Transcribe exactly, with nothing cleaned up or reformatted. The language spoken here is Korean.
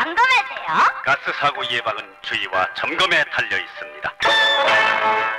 점검해세요. 가스 사고 예방은 주의와 점검에 달려 있습니다.